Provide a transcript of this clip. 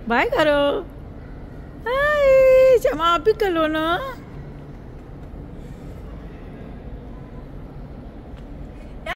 Bye करो। हाय, क्षमा आप भी कर लो ना।